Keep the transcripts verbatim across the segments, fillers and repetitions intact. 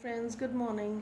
Friends good morning.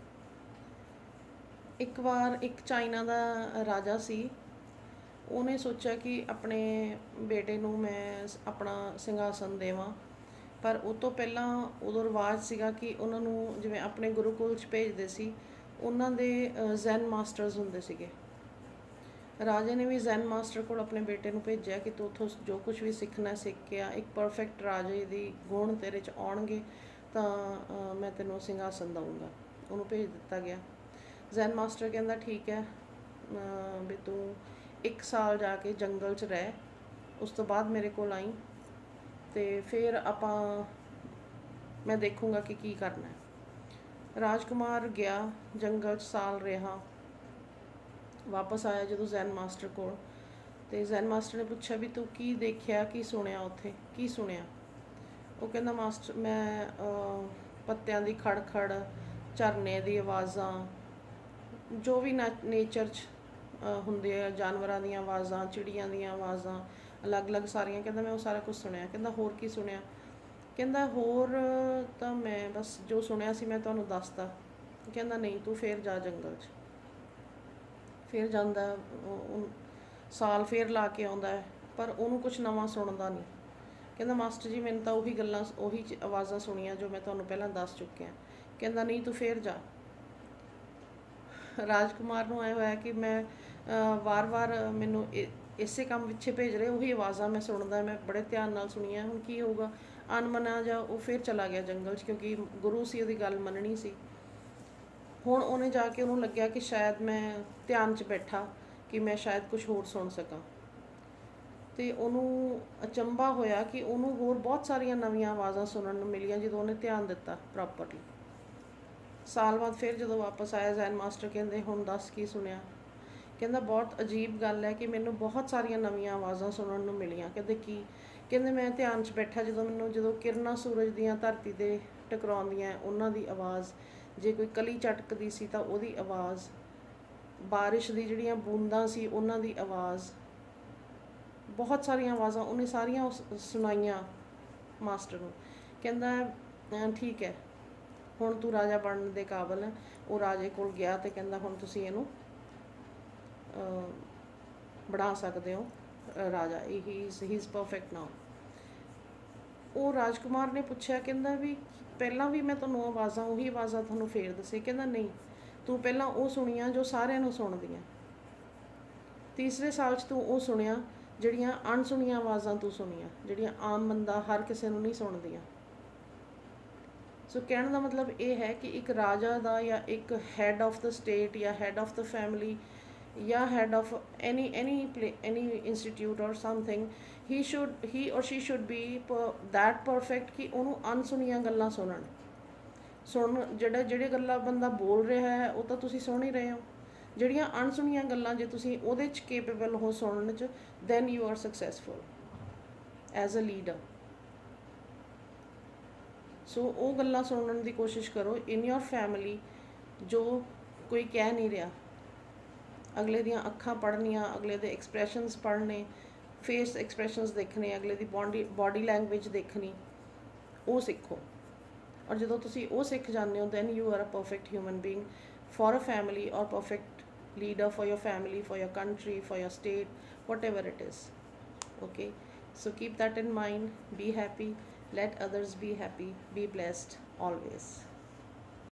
एक बार एक China का राजा सी। उन्हें सोचा कि अपने बेटे नूं मैं अपना ਸਿੰਘਾਸਨ देवां, पर उस तो पहला उदों रिवाज सीगा कि उन्होंने जिवें अपने गुरुकुल च भेजते सी, उन्हां दे जैन मास्टर्स हुंदे सीगे। राजे ने भी जैन मास्टर को अपने बेटे नूं भेजिया कि तू उत्थों जो कुछ भी सीखना सीख के आ, एक परफेक्ट राजे दी गुण तेरे च आउणगे तां मैं तेनों ਸਿੰਘਾਸਨ दऊँगा। उन्होंने भेज दिता गया। जैन मास्टर कहता ठीक है, भी तू एक साल जाके जंगल च रह, उस तो बाद मेरे को आई तो फिर आपां मैं देखूँगा कि की करना है। राजकुमार गया जंगल च, साल रहा, वापस आया जो जैन मास्टर को, तो जैन मास्टर ने पूछा भी तू की देखिया, की सुनिया, उत्थे की सुनिया। वो कहना मास्टर मैं पत्तियां दी खड़ खड़, झरने दी आवाज़ां, जो भी ना नेचर च हुंदे आ, जानवरां दी आवाज़ां, चिड़ियां दी आवाज़ां अलग अलग सारियां, कहता मैं वो सारा कुछ सुनिया। कहता होर की सुनिया? कहता होर तो मैं बस जो सुनिया सी मैं तुहानूं दसता। कहता नहीं तू फिर जा जंगल च। फिर जांदा, साल फिर ला के आउंदा है, पर उन्होंने कुछ नवां सुनदा नहीं। कहता मास्टर जी मैंने तो उही गल्लां उही आवाज़ां सुनियां जो मैं तुहानूं पहलां दस चुकिया। कहता नहीं तू फिर जा। राजकुमार नूं आया होया कि मैं वार वार मैनूं इसे काम पिछे भेज रहे, उही आवाज़ां मैं सुनदा, मैं बड़े ध्यान नाल सुनिया, हुण की होऊगा। अनमना जा वो फिर चला गया जंगल च, क्योंकि गुरु सी उहदी गल मननी सी। हुण उन्हें जाके उन्होंने लग्या कि शायद मैं ध्यान च बैठा कि मैं शायद कुछ होर सुन सकां, तो उन्होंने अचंभा होया कि उन्होंने होर बहुत सारियां नवीं आवाज़ां सुनन नूं मिलियां जो उन्हें ध्यान दिता प्रॉपरली। साल बाद फिर जो वापस आया जैन मास्टर कहते हुण दस की सुनिया। कहता बहुत अजीब गल है कि मैनूं बहुत सारियां नवीं आवाज़ां सुनन नूं मिलियां। कहते की? कहते मैं ध्यान च बैठा जो मैनूं जो किरनां सूरज दियां धरती ते टकराउंदियां उन्हां दी आवाज़, जे कोई कली झटकदी सी तां उहदी आवाज़, बारिश दी जिहड़ियां बूंदां सी उन्हां दी आवाज़, बहुत सारियां आवाज़ां उन्हें सारियां सुनाइयां मास्टर नूं। कहता ठीक है हुण तू राजा बनने दे काबल है। वो राजे कोल गया तो कहता हुण तुसीं इहनूं बना सकते हो राजा, he is he is perfect now. वो राजकुमार ने पूछा, कहता भी पहलां भी मैं तुहानूं आवाज़ां उही आवाज़ां तुहानूं फेर दस्सी। कहता नहीं तू पहलां वो सुनिया जो सारिआं नूं सुणदियां, तीसरे साल च तू वो सुनिया जिहड़ियां अणसुणियां आवाज़ां तू सुनिया, जिहड़ियां आम बंदा हर किसी नूं नहीं सुणदियां। सो कहने का मतलब ये है कि एक राजा का या एक हैड ऑफ द स्टेट या हैड ऑफ द फैमिली या head of any any play any institute और समथिंग, ही शुड ही और she should be that perfect कि उन्होंने अनसुनिया गल्लां सुनन सुन जिहड़ा जिहड़ी गल्लां बंदा बोल रहा है वो तो तुसीं सुन ही रहे हो। जिहड़ियां अनसुनिया गल्लां जे तुसीं उहदे च केपेबल हो सुनन च, then you are successful as a leader. So वो गल्लां सुनने की कोशिश करो इन योर फैमिली जो कोई कह नहीं रहा। अगले दियां अखां पढ़नियां, अगले दे एक्सप्रैशनस पढ़ने, फेस एक्सप्रैशनस देखने, अगले दी बॉडी बॉडी लैंगवेज देखनी, वो सीखो। और जो तुसीं वो सीख जाते हो then you are a perfect human being for a family और perfect leader for your family, for your country, for your state, whatever it is. Okay, so keep that in mind, be happy, let others be happy, be blessed always.